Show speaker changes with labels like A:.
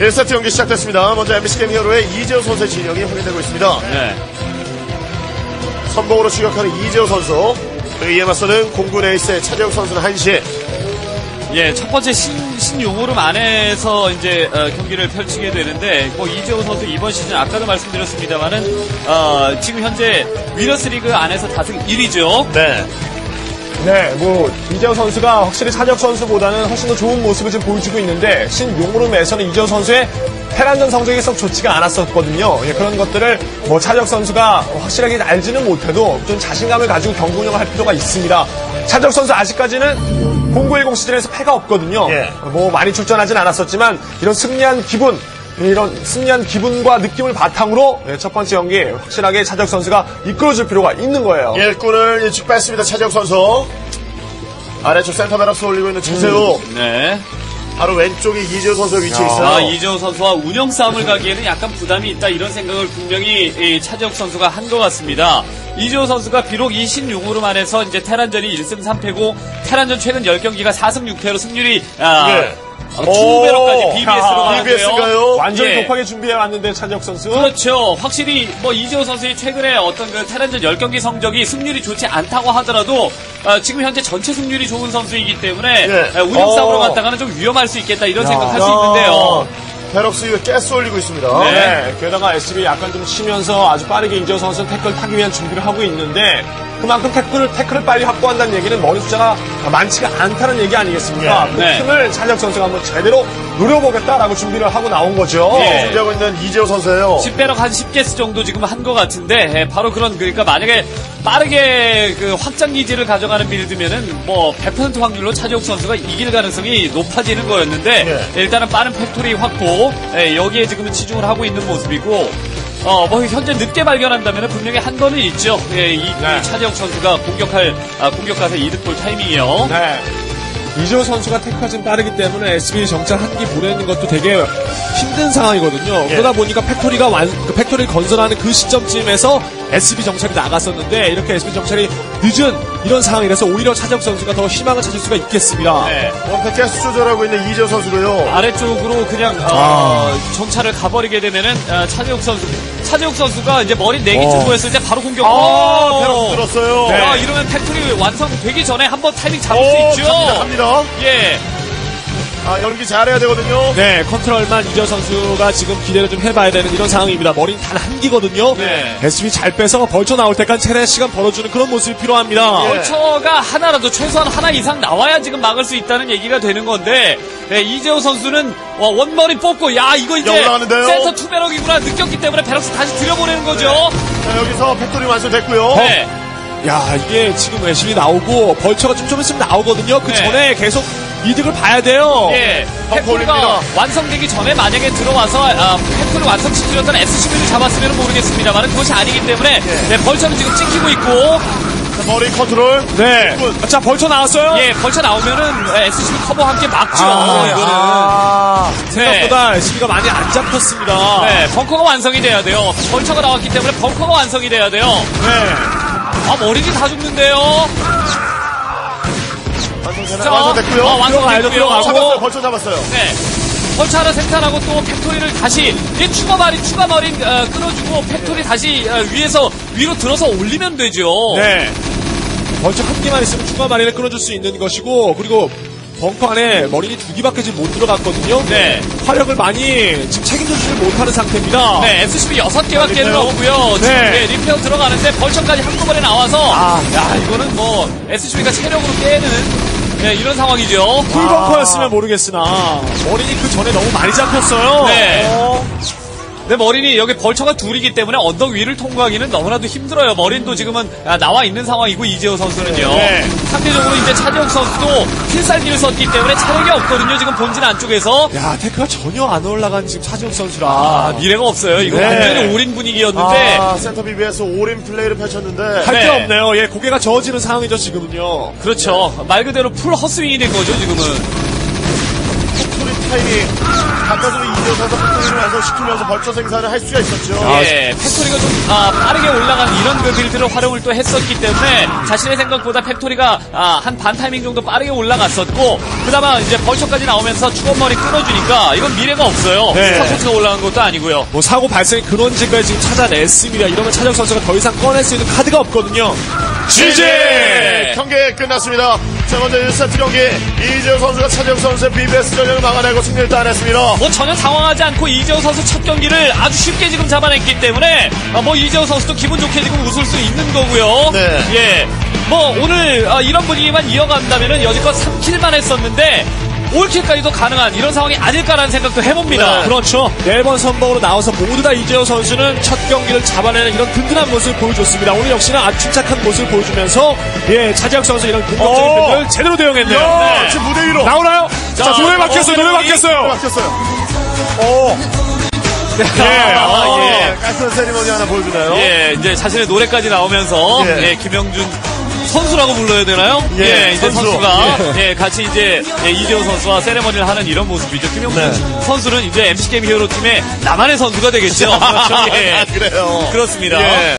A: 1세트 경기 시작됐습니다. 먼저 MBC 게임 히어로의 이재호 선수의 진영이 확인되고 있습니다.
B: 네.
A: 선봉으로 추격하는 이재호 선수, 이에 맞서는 공군 에이스의 차재욱 선수는 1시.
B: 예, 첫 번째 신용호름 안에서 이제 경기를 펼치게 되는데, 뭐 이재호 선수 이번 시즌 아까도 말씀드렸습니다만은 지금 현재 위너스리그 안에서 다승 1위죠.
A: 네.
C: 네, 이재호 선수가 확실히 차재욱 선수보다는 훨씬 더 좋은 모습을 지금 보여주고 있는데, 신용호름에서는 이재호 선수의 테란전 성적이 썩 좋지가 않았었거든요. 예, 그런 것들을 차재욱 선수가 확실하게 알지는 못해도 좀 자신감을 가지고 경기 운영을 할 필요가 있습니다. 차재욱 선수 아직까지는 0910 시즌에서 패가 없거든요.
A: 예.
C: 많이 출전하진 않았었지만 이런 승리한 기분과 느낌을 바탕으로 첫 번째 경기 확실하게 차재욱 선수가 이끌어줄 필요가 있는 거예요.
A: 일꾼을 일찍 뺐습니다. 차재욱 선수. 아래쪽 센터 베럭스 올리고 있는 최세우.
B: 네.
A: 바로 왼쪽에 이재호 선수의 위치에 있어요.
B: 이재호 선수와 운영 싸움을 가기에는 약간 부담이 있다, 이런 생각을 분명히 차재욱 선수가 한 것 같습니다. 이재호 선수가 비록 이 신용호름 안에서 이제 테란전이 1승 3패고 테란전 최근 10경기가 4승 6패로 승률이
A: 네.
B: 2배로까지 BBS로 가는데요.
A: BBS가요?
C: 완전히 독하게 준비해왔는데 차재욱 선수.
B: 그렇죠. 확실히 이재호 선수의 최근에 어떤 그 테란전 10경기 성적이 승률이 좋지 않다고 하더라도 지금 현재 전체 승률이 좋은 선수이기 때문에 운영 싸움으로 갔다가는 좀 위험할 수 있겠다, 이런 생각할 수 있는데요.
A: 베럭스 위에 가스 올리고 있습니다.
C: 네. 게다가 SB 약간 좀 치면서 아주 빠르게 이재호 선수는 태클 타기 위한 준비를 하고 있는데, 그만큼 태클을 빨리 확보한다는 얘기는 머리 숫자가 많지가 않다는 얘기 아니겠습니까? 그 틈을 차재욱 선수가 한번 제대로 노려보겠다라고 준비를 하고 나온 거죠.
A: 준비하고 있는 이재호 선수예요.
B: 10배럭 한 10개스 정도 지금 한 것 같은데, 바로 그러니까 만약에 빠르게 그 확장 기지를 가져가는 빌드면은 100% 확률로 차재욱 선수가 이길 가능성이 높아지는 거였는데, 일단은 빠른 팩토리 확보, 여기에 지금 치중을 하고 있는 모습이고, 현재 늦게 발견한다면 분명히 한 번은 있죠. 이 차재욱 선수가 공격가서 이득 볼 타이밍이요.
C: 네. 이재호 선수가 태클가 좀 빠르기 때문에 SB 정찰 한 기 보내는 것도 되게 힘든 상황이거든요. 그러다 보니까 팩토리를 건설하는 그 시점쯤에서 SB 정찰이 나갔었는데, 이렇게 SB 정찰이 늦은 이런 상황이라서 오히려 차재욱 선수가 더 희망을 찾을 수가 있겠습니다.
B: 네.
A: 원패 가스 조절하고 있는 이재호 선수고요.
B: 아래쪽으로 그냥 정찰을 가버리게 되면은 차재욱 선수가 이제 머리 4개 보였을 때 바로 공격.
A: 베럭스 들었어요.
B: 네. 이러면 팩토리 완성되기 전에 한번 타이밍 잡을 수 있죠.
A: 갑니다.
B: 예.
A: 연기 잘해야 되거든요.
C: 네, 컨트롤만 이재호 선수가 지금 기대를 좀 해봐야 되는 이런 상황입니다. 머리는 단 한 기거든요.
B: 네.
C: SB 잘 빼서 벌쳐 나올 때까지 최대 시간 벌어주는 그런 모습이 필요합니다.
B: 벌처가 하나라도 최소한 하나 이상 나와야 지금 막을 수 있다는 얘기가 되는 건데, 이재호 선수는 원머리 뽑고, 이거 이제
A: 올라가는데요?
B: 센터 투베럭이구나 느꼈기 때문에 베럭스 다시 들여보내는 거죠.
A: 자, 여기서 팩토리 완성됐고요.
B: 네.
C: 이게 지금 SB 나오고 벌처가 좀 있으면 나오거든요. 그
B: 네.
C: 전에 계속 이득을 봐야 돼요.
B: 예,
A: 올립니다.
B: 팩토리가 완성되기 전에 만약에 들어와서 팩토리 완성시키려던 SCV를 잡았으면 모르겠습니다만 그것이 아니기 때문에 벌처는 지금 찍히고 있고.
A: 자, 머리 컨트롤.
C: 네. 자, 벌쳐 나왔어요.
B: 예, 벌쳐 나오면은 SCV 커버와 함께 막죠. 이거는.
C: 생각보다 SB가 많이 안 잡혔습니다.
B: 네, 벙커가 완성이 돼야 돼요. 벌처가 나왔기 때문에 벙커가 완성이 돼야 돼요.
C: 네.
B: 머리는 다 죽는데요.
A: 완성됐고요.
B: 완성됐고요.
A: 잡았어요. 벌써 잡았어요.
B: 네. 벌처 하나 생산하고 또 팩토리를 다시 추가 머린 끊어주고 팩토리 다시 위로 들어서 올리면 되죠.
C: 네. 벌써 한 개만 있으면 추가 마린을 끊어줄 수 있는 것이고, 그리고 벙커 안에 머린이 2개밖에 지금 못 들어갔거든요.
B: 네.
C: 화력을 많이 지금 책임져주지 못하는 상태입니다.
B: 네, SCP 6개밖에는 없고요. 지금
C: 네.
B: 리페어 들어가는데 벌처까지 한꺼번에 나와서 이거는 SCP가 체력으로 깨는 이런 상황이죠.
C: 풀벙커였으면 모르겠으나 머린이 그 전에 너무 많이 잡혔어요.
B: 네. 근데 머린이 여기 벌처가 둘이기 때문에 언덕 위를 통과하기는 너무나도 힘들어요. 머린도 지금은 나와 있는 상황이고 이재호 선수는요.
C: 네.
B: 상대적으로 이제 차재욱 선수도 필살기를 썼기 때문에 체력이 없거든요. 지금 본진 안쪽에서.
C: 태크가 전혀 안 올라간 지금 차재욱 선수라
B: 미래가 없어요. 이거
C: 네.
B: 완전히 올인 분위기였는데.
A: 센터 BB에서 올인 플레이를 펼쳤는데.
C: 할 게 없네요. 고개가 저어지는 상황이죠 지금은요.
B: 그렇죠. 말 그대로 풀 헛스윙이 된 거죠 지금은.
A: 팩토리 타이밍 바깥으로 이재호 선수 팩토리를 완성시키면서 벌처 생산을 할 수가 있었죠.
B: 예, 팩토리가 좀 빠르게 올라간 이런 그 빌드를 활용을 또 했었기 때문에 자신의 생각보다 팩토리가 한 반 타이밍 정도 빠르게 올라갔었고 그나마 이제 벌처까지 나오면서 축원머리 끊어주니까 이건 미래가 없어요.
C: 네.
B: 스타포트가 올라간 것도 아니고요.
C: 뭐 사고 발생의 근원지까지 지금 찾아냈습니다. 이러면 차재욱 선수가 더 이상 꺼낼 수 있는 카드가 없거든요.
A: GG! 경기 끝났습니다. 자, 먼저 1세트 경기 이재호 선수가 차재욱 선수의 BBS 전형을 막아내고 승리를 따냈습니다.
B: 뭐 전혀 당황하지 않고 이재호 선수 첫 경기를 아주 쉽게 지금 잡아냈기 때문에 뭐 이재호 선수도 기분 좋게 지금 웃을 수 있는 거고요.
A: 네.
B: 예. 뭐 오늘 이런 분위기만 이어간다면은 여지껏 3킬만 했었는데 5킬까지도 가능한 이런 상황이 아닐까라는 생각도 해봅니다.
A: 네.
C: 그렇죠. 4번 선봉으로 나와서 모두 다 이재호 선수는 첫 경기를 잡아내는 이런 든든한 모습을 보여줬습니다. 오늘 역시나 아주 침착한 모습을 보여주면서 차재욱 선수 이런 공격적인 빌드를 제대로 대응했네요.
A: 네. 지금 무대 위로
C: 나오나요? 자, 노래 바뀌었어요. 노래 바뀌었어요.
A: 바뀌었어요.
B: 예.
A: 깔끔한 세리머니 하나 보여주나요?
B: 예, 이제 자신의 노래까지 나오면서
A: 예.
B: 김영준 선수라고 불러야 되나요?
A: 예,
B: 이제
A: 선수.
B: 선수가 같이 이제 이재호 선수와 세레머니를 하는 이런 모습이죠. 김영준 선수는 이제 MC 게임 히어로 팀의 나만의 선수가 되겠죠.
A: 그래요.
B: 그렇습니다.
A: 예.